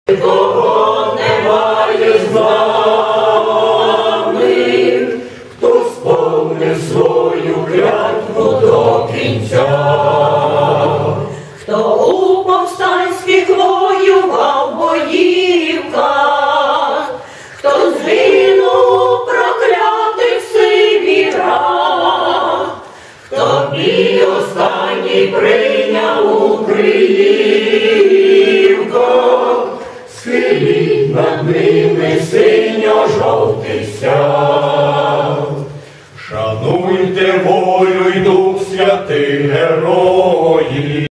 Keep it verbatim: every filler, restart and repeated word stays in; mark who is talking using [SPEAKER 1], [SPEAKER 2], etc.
[SPEAKER 1] Кого немає з нами, хто сповнив свою клятву до кінця,
[SPEAKER 2] хто у повстанських воював боївках, хто згинув у проклятих Сибірах,
[SPEAKER 1] хто бій останній прийняв у Криївках, схиліть над ними синьо-жовтий стяг. Шануйте волю й дух святих героїв.